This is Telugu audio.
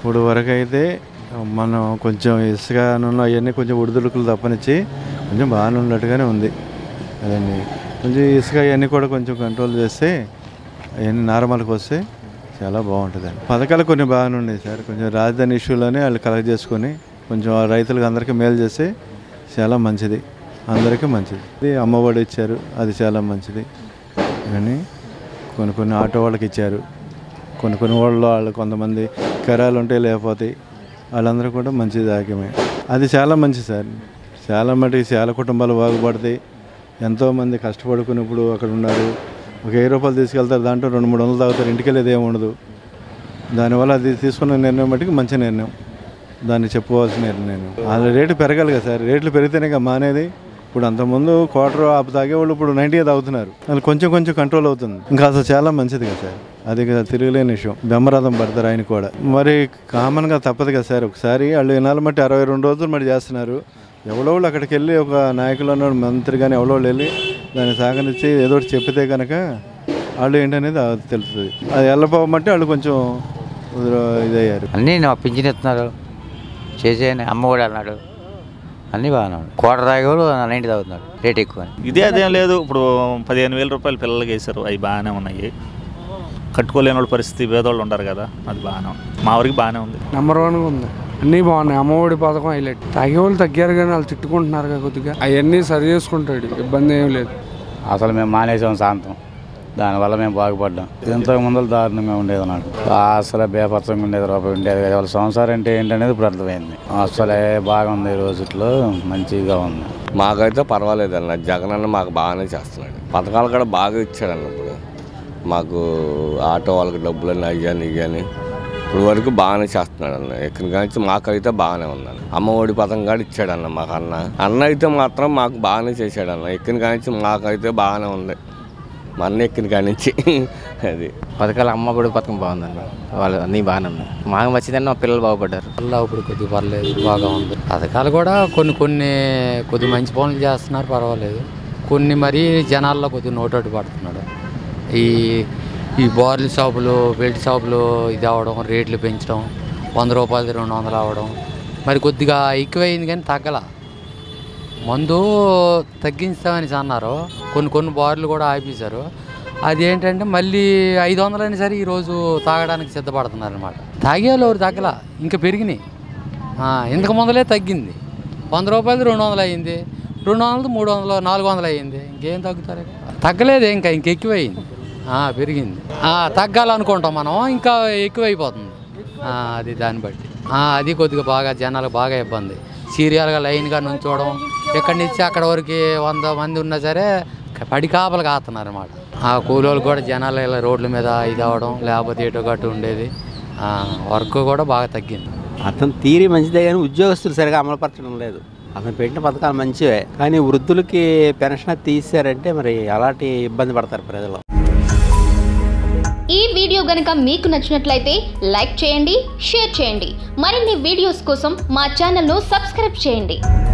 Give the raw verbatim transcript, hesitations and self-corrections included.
ఇప్పుడు వరకు అయితే మనం కొంచెం ఇసుక నూనె అవన్నీ కొంచెం ఉడుదుడుకులు తప్పనిచ్చి కొంచెం బాగానే ఉన్నట్టుగానే ఉంది అదండి. కొంచెం ఇసుక అవన్నీ కూడా కొంచెం కంట్రోల్ చేస్తే అవన్నీ నార్మల్కి వస్తే చాలా బాగుంటుందండి. పథకాలు కొన్ని బాగానే ఉన్నాయి సార్. కొంచెం రాజధాని ఇష్యూలోనే వాళ్ళు కలెక్ట్ చేసుకొని కొంచెం రైతులకు అందరికీ మేలు చేస్తే చాలా మంచిది, అందరికీ మంచిది. అమ్మఒడి ఇచ్చారు, అది చాలా మంచిది. కానీ కొన్ని కొన్ని ఆటో వాళ్ళకి ఇచ్చారు, కొన్ని కొన్ని వాళ్ళు వాళ్ళు కొంతమంది కెరాలు ఉంటే లేకపోతే వాళ్ళందరూ కూడా మంచిది ఆగ్యమే. అది చాలా మంచిది సార్. చాలా మటుకు చాలా కుటుంబాలు బాగుపడతాయి. ఎంతోమంది కష్టపడుకున్నప్పుడు అక్కడ ఉన్నారు. ఒక వెయ్యి రూపాయలు తీసుకెళ్తారు, దాంట్లో రెండు మూడు వందలు తాగుతారు, ఇంటికి వెళ్ళేది ఏమి ఉండదు. దానివల్ల అది తీసుకున్న నిర్ణయం మటుకు మంచి నిర్ణయం, దాన్ని చెప్పుకోవాల్సిన నిర్ణయం. వాళ్ళ రేటు పెరగాలి కదా సార్. రేట్లు పెరిగితేనే కదా మానేది. ఇప్పుడు అంతకుముందు క్వార్టర్ ఆపు తాగేవాళ్ళు ఇప్పుడు నైంటీ తాగుతున్నారు. అది కొంచెం కొంచెం కంట్రోల్ అవుతుంది. ఇంకా అసలు చాలా మంచిది కదా సార్. అది కదా తిరగలేని విషయం. బ్రహ్మరథం పడతారు ఆయన కూడా. మరి కామన్గా తప్పదు కదా సార్. ఒకసారి వాళ్ళు ఇన్నాళ్ళు మట్టి అరవై రెండు రోజులు మట్టి చేస్తున్నారు. ఎవరో వాళ్ళు అక్కడికి వెళ్ళి ఒక నాయకులు ఉన్నాడు, మంత్రి కానీ ఎవరో వాళ్ళు వెళ్ళి దాన్ని సాగనిచ్చి ఏదో ఒకటి చెప్పితే కనుక వాళ్ళు ఏంటనేది తెలుస్తుంది. అది వెళ్ళపోమంటే వాళ్ళు కొంచెం ఇదయ్యారు. అన్నీ పింఛన్ ఇస్తున్నారు, చేసేయని అమ్మ కూడా అన్నాడు, అన్నీ బాగానే ఉన్నాయి. కోట తాగేవాడు నైంటీ తాగుతున్నాడు, రేట్ ఎక్కువ. ఇదే అదేం లేదు. ఇప్పుడు పదిహేను వేల రూపాయలు పిల్లలకి వేశారు, అవి బాగానే ఉన్నాయి. కట్టుకోలేని వాళ్ళ పరిస్థితి పేదవాళ్ళు ఉంటారు కదా, అది బాగానే ఉంది. మా ఊరికి బాగానే ఉంది, నెంబర్ వన్గా ఉంది. అన్నీ బాగున్నాయి. అమ్మఒడి పథకం హైలైట్. తాగేవాళ్ళు తగ్గారు కానీ వాళ్ళు తిట్టుకుంటున్నారు కదా కొద్దిగా, అవన్నీ సరి చేసుకుంటాడు, ఇబ్బంది ఏం లేదు. అసలు మేము మానేసాం శాంతం, దానివల్ల మేము బాగుపడ్డాం. ఎంతో ముందు దారుణంగా ఉండేది నాకు. అసలు బేపత్సంగా ఉండేది, రూపాయి ఉండేది కదా. వాళ్ళ సంసారం అంటే ఏంటనేది ఇప్పుడు అర్థమైంది. అసలే బాగుంది, ఈ రోజుల్లో మంచిగా ఉంది. మాకైతే పర్వాలేదు అన్న. జగన్ అన్న మాకు బాగానే చేస్తున్నాడు. పథకాలు కూడా బాగా ఇచ్చాడన్న. ఇప్పుడు మాకు ఆటో వాళ్ళకి డబ్బులని అయ్యాని ఇవ్వని ఇప్పుడు వరకు బాగానే చేస్తున్నాడు అన్న. ఎక్కడి నుంచి మాకైతే బాగానే ఉందన్న. అమ్మ ఒడి పథకం కూడా ఇచ్చాడన్న మాకు అన్న. అన్న అయితే మాత్రం మాకు బాగానే చేశాడన్న. ఎక్కడి నుంచి మాకైతే బాగానే ఉంది. మా అన్న ఎక్కిన కాడి నుంచి అది పథకాలు అమ్మ కూడా పథకం బాగుందన్న. వాళ్ళు అన్నీ బాగానే ఉన్నాయి. మాకు మంచిదన్న, మా పిల్లలు బాగుపడ్డారు. అలా ఇప్పుడు కొద్దిగా పర్లేదు, బాగా ఉంది. పథకాలు కూడా కొన్ని కొన్ని కొద్ది మంచి పనులు చేస్తున్నారు, పర్వాలేదు. కొన్ని మరీ జనాల్లో కొద్దిగా నోటోటి పడుతున్నాడు. ఈ ఈ బార్ల షాపులు, బెల్ట్ షాపులు ఇది అవ్వడం, రేట్లు పెంచడం, వంద రూపాయలది రెండు వందలు అవ్వడం మరి కొద్దిగా ఎక్కువైంది కానీ తగ్గల. మందు తగ్గించామని అన్నారు, కొన్ని కొన్ని బార్లు కూడా ఆపేశారు. అదేంటంటే మళ్ళీ ఐదు వందలైనా సరే ఈరోజు తాగడానికి సిద్ధపడుతున్నారు అనమాట. తాగేవాళ్ళు ఎవరు తగ్గల, ఇంకా పెరిగినాయి. ఇంతకు ముందలే తగ్గింది. వంద రూపాయలది రెండు వందలు అయ్యింది, రెండు వందలది మూడు వందలు నాలుగు వందలు అయ్యింది. ఇంకేం తగ్గుతారు? తగ్గలేదు, ఇంకా ఇంక ఎక్కువైంది, పెరిగింది. తగ్గాలనుకుంటాం మనం, ఇంకా ఎక్కువైపోతుంది. అది దాన్ని బట్టి అది కొద్దిగా బాగా జనాలకు బాగా ఇబ్బంది. సీరియల్గా లైన్గా నుంచోవడం, ఎక్కడి నుంచి అక్కడ వరకు వంద మంది ఉన్నా సరే పడి కాపలు కాస్తున్నారు అనమాట. ఆ కూలోళ్ళు కూడా జనాలు ఇలా రోడ్ల మీద ఇది అవ్వడం, లేకపోతే ఎటో గట్టు ఉండేది. వర్క్ కూడా బాగా తగ్గింది. అతను తీరి మంచిదే కానీ ఉద్యోగస్తులు సరిగా అమలుపరచడం లేదు. అతను పెట్టిన పథకాలు మంచివే కానీ వృద్ధులకి పెన్షన్ తీసారంటే మరి అలాంటి ఇబ్బంది పడతారు ప్రజలు. ఈ వీడియో గనుక మీకు నచ్చినట్లయితే లైక్ చేయండి, షేర్ చేయండి. మరిన్ని వీడియోస్ కోసం మా ఛానల్ను సబ్స్క్రైబ్ చేయండి.